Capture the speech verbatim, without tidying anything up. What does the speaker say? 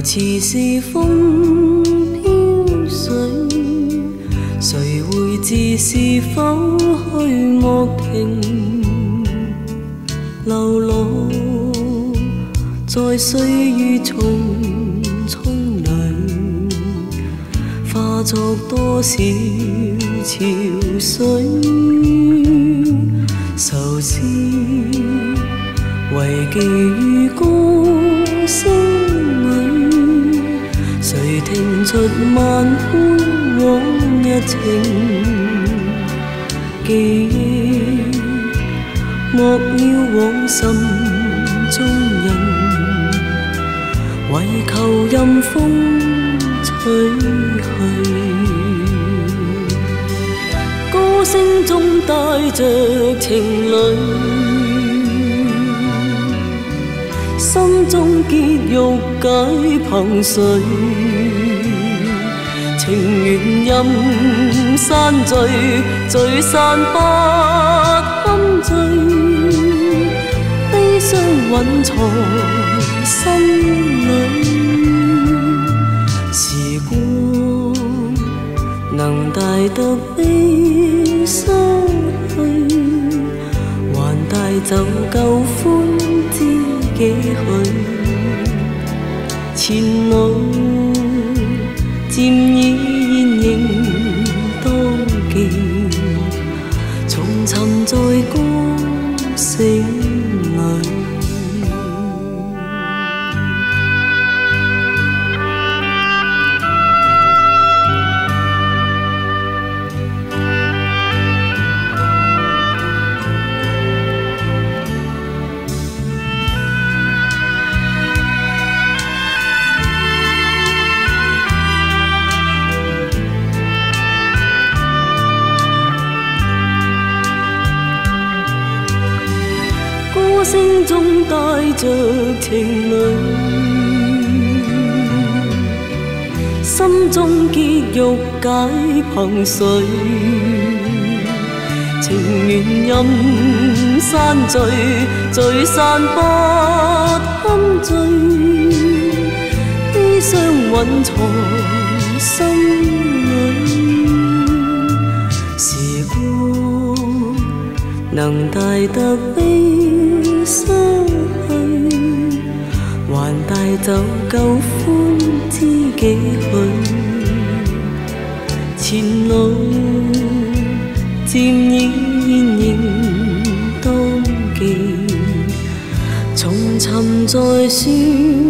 似是风飘水，谁会知是否虚莫停流落在岁月重重里，化作多少潮水，愁思遗寄于歌声里，谁听出晚空往日情记忆，莫要往心中人，唯求任风吹去。歌声中帶着情侶，心中結欲解憑誰？情緣任散聚，聚散不堪醉，悲傷蘊藏心裏。時光能帶得悲傷去，還帶走舊歡知幾許？前路漸已現形當記，重尋在歌聲裏。歌聲中帶着情侶，心中結欲解憑誰？情緣任散聚，聚散不堪醉，悲傷蘊藏心裏。時光能帶得悲傷去，還帶走舊歡知幾許？前路漸已現形當記，重尋在旋